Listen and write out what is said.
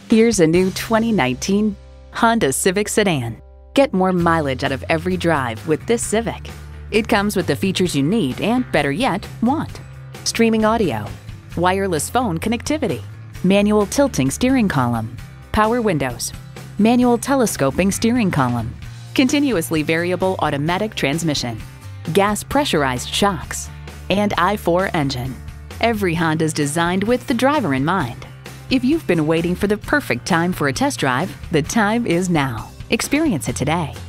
Here's a new 2019 Honda Civic sedan. Get more mileage out of every drive with this Civic. It comes with the features you need and, better yet, want. Streaming audio, wireless phone connectivity, manual tilting steering column, power windows, manual telescoping steering column, continuously variable automatic transmission, gas pressurized shocks, and i4 engine. Every Honda is designed with the driver in mind. If you've been waiting for the perfect time for a test drive, the time is now. Experience it today.